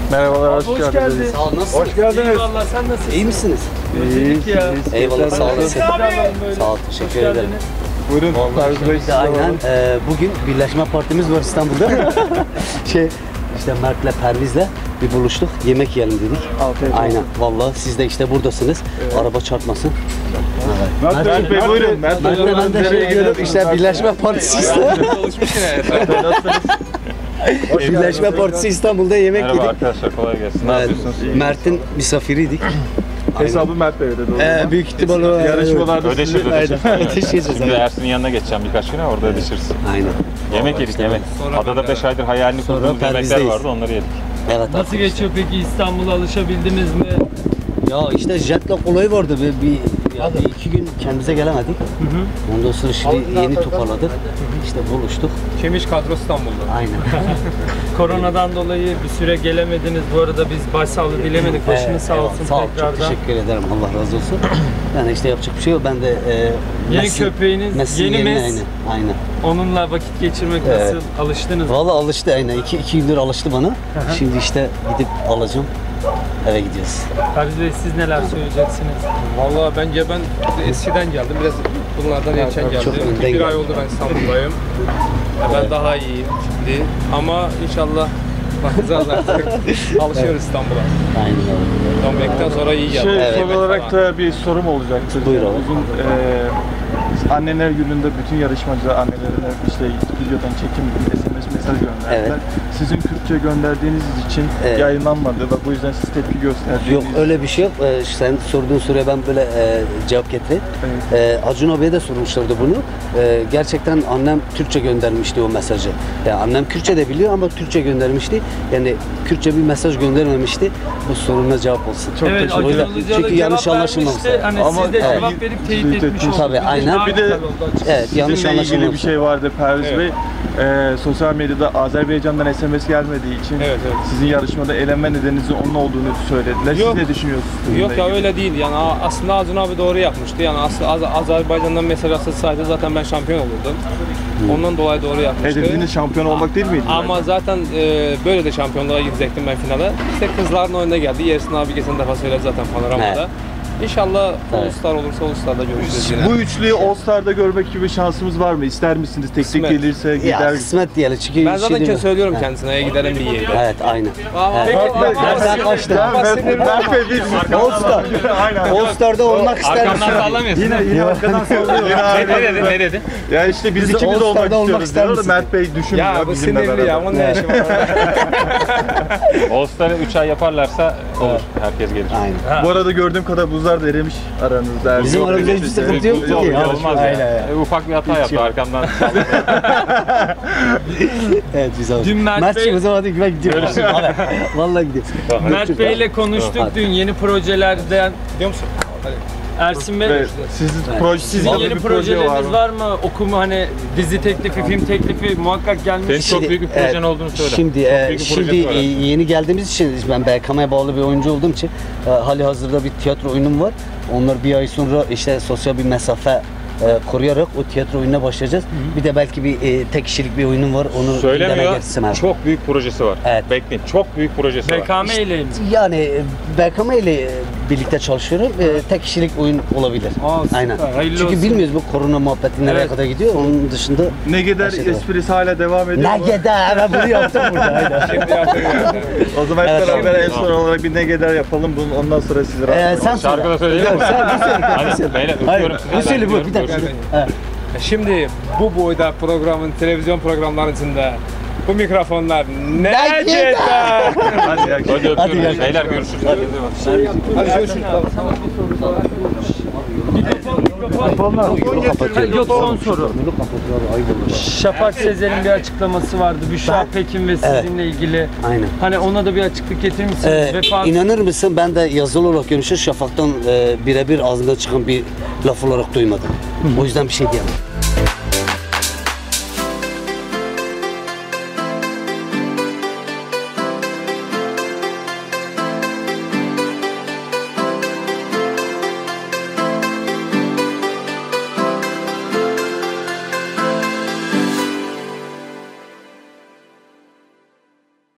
Merhabalar, hoş geldiniz. Sağ olun, nasılsınız? Hoş geldiniz. Eyvallah, sen nasılsın? İyi misiniz? İyiyiz ya. Eyvallah, sağ olasın. Sağ ol, teşekkür ederim. Buyurun, Perviz Bey, size Aynen, bugün Birleşme Partimiz var İstanbul'da. İşte Mert'le Perviz'le bir buluştuk, yemek yiyelim dedik. Afiyet olsun. Aynen, vallahi siz de işte buradasınız. Araba çarpmasın. Mert Bey, buyurun. Ben de şey diyorum, işte Birleşme Partisi Birleşme Partisi İstanbul'da yemek yedik. Merhaba arkadaşlar, kolay gelsin. Ne yapıyorsunuz? Mert'in misafiriydik. Hesabı Mert Bey'de doğru. Büyük ihtimal o. Yarışmalarda Ödeşiriz. Ödeşeceğiz. Şimdi Ersin'in yanına geçeceğim birkaç güne, orada ödeşiriz. Aynen. Yemek yedik, yemek. Adada 5 aydır hayalini Sonra kurduğumuz yemekler Perviz'deyiz. vardı, onları yedik. Evet. Nasıl arkadaşlar. geçiyor peki, İstanbul'a alışabildiniz mi? Ya işte jet lag olayı vardı. Bir iki gün kendimize gelemedik. Ondan sonra şimdi yeni toparladık. İşte buluştuk. Kemiş kadro İstanbul'da. Aynen. Koronadan dolayı bir süre gelemediniz. Bu arada biz başsağlığı dilemedik. Başınız sağ olsun Sağ ol, çok tekrardan. teşekkür ederim. Allah razı olsun. Yani işte yapacak bir şey yok. Ben de Yeni köpeğiniz, yeni mes. Aynen. Onunla vakit geçirmek Evet. nasıl? Alıştınız mı? Valla alıştı aynen. İki gündür alıştı bana. Şimdi işte gidip alacağım. Eve gidiyoruz. Perviz Bey, siz neler söyleyeceksiniz? Vallahi bence ben eskiden geldim. Biraz bunlardan erken çok geldim. önden Bir ay geldim. oldu ben İstanbul'dayım. Ben daha iyiyim şimdi. Ama inşallah bakacağız artık. Alışıyoruz İstanbul'a. Aynen öyle. Dönmekten sonra iyi geldi. Evet. Son olarak da bir sorum olacaktır. Buyur abi. Uzun anneler gününde bütün yarışmacılar annelerine işte videodan çekim SMS mesaj gönderdiler. Evet. Sizin Kürtçe gönderdiğiniz için Evet. yayınlanmadı ve bu yüzden siz tepki gösterdiniz. Yok öyle bir şey yok. Sen sorduğun soruya ben böyle cevap getireyim. Acun abiye de sormuşlardı bunu. Gerçekten annem Türkçe göndermişti o mesajı. Yani annem Kürtçe de biliyor ama Türkçe göndermişti. Yani Kürtçe bir mesaj göndermemişti. Bu soruna cevap olsun. Çok Evet, teşekkür Acun ederim. Ilıcalı Çünkü yanlış cevap anlaşılmamış. vermişti. Hani Ama siz de evet. cevap verip teyit Teyit etmiş etmiş. oldunuz. Tabii, aynen. Bir de Evet, yanlış sizinle ilgili anlaşılmamış. bir şey vardı Perviz Evet. Bey. Sosyal medyada Azerbaycan'dan SMS gelmediği için Evet, evet. sizin yarışmada elenme nedeninizin onun olduğunu söylediler. Yok. Siz ne düşünüyorsunuz? bununla Yok ya ilgili? öyle değil. Yani aslında Acun abi doğru yapmıştı. Yani aslında Azerbaycan'dan mesaj atılsaydı zaten ben şampiyon olurdum. Ondan dolayı doğru yapmıştı. Hedefiniz şampiyon olmak değil miydi? Ama zaten böyle de şampiyonluğa gidecektim ben finale. İşte kızların oyununa geldi. Ersin abi geçen defa söyledi zaten panoramada. Evet. İnşallah Evet. All-Star olursa All-Star'da görüşürüz yine. Bu üçlüyü All Star'da görmek gibi şansımız var mı? İster misiniz? Tek tek Kısmet. gelirse Ya gider. kısmet diyelim çünkü Ben zaten değil mi? söylüyorum kendisine gidelim bir yere. Evet aynen. Peki, Nereden kaçtı? Ben ve biz. All Star. Aynen. All Star'da olmak ister Arkamdan misin? sallamıyorsun. Yine arkadan sallıyor. Ne dedi, ne dedi? Ya işte biz Biz ikimiz All olmak Star'da olmak istiyoruz ister diyor da misin? Mert Bey düşünmüyor Ya bu bizimle sinirli ya. beraber. Onun ne işi var? All Star'ı 3 ay yaparlarsa olur, herkes gelir. Aynen. Bu arada gördüğüm kadar buzlar da erimiş aranızda. Bizim Yok, aramızda hiçbir evet, sıkıntı evet, yok ki. Yok, Ya. olmaz ya. Ufak bir hata yaptı arkamdan. Evet biz abi. Dün Mert Mert'ciğim Bey- o zaman hadi ben gidiyorum. Abi, vallahi gidiyorum. Mert Bey'le konuştuk Hadi. dün yeni projelerden. Biliyor musun? Ersin Bey, Ve sizin sizin yeni projeleriniz var mı? Okuma, hani dizi teklifi, film teklifi muhakkak gelmiş. Senin çok büyük bir projen olduğunu söyle. Şimdi, Çok büyük bir şimdi projesi var. yeni geldiğimiz için ben BKM'ye bağlı bir oyuncu olduğum için hali hazırda bir tiyatro oyunum var. Onlar bir ay sonra işte sosyal bir mesafe koruyarak o tiyatro oyununa başlayacağız. Bir de belki bir tek kişilik bir oyunum var. Onu gündeme Söylemiyor, getirsin abi. çok büyük projesi var. Evet. Bekleyin, çok büyük projesi var. BKM ile mi? Yani BKM ile birlikte çalışıyorum. Tek kişilik oyun olabilir. Aa, süper. Aynen. Hayırlı Çünkü olsun. bilmiyoruz bu korona muhabbeti nereye Evet. kadar gidiyor. Onun dışında ne gider Her şey de var. esprisi hala devam ediyor ne mu? geder ben bunu yaptım burada. Aynen. Şimdi yapıyorum. O zaman hep Evet, beraber tamam. en son olarak bir ne gider yapalım. Ondan sonra sizi rahat Sen Şarkı da söyle. söyleyelim mi? Sen bu söyle. Hadi beyler Hayır, öpüyorum sizi. bu söyle bu bir dakika. Görüşürüz. Evet. Şimdi bu boyda programın, televizyon programlarının içinde bu mikrofonlar ne Ne gider? Hadi ya. Hadi öpüyorum. Hadi gel. Beyler görüşürüz. Hadi görüşürüz. Yok, son soru. Şafak Sezer'in bir açıklaması vardı. Büşra Pekin ve sizinle ilgili. Aynen. Hani ona da bir açıklık getirir misiniz? İnanır mısın ben de yazılı olarak görmüşüm Şafak'tan birebir ağzından çıkan bir laf olarak duymadım. O yüzden bir şey diyemem.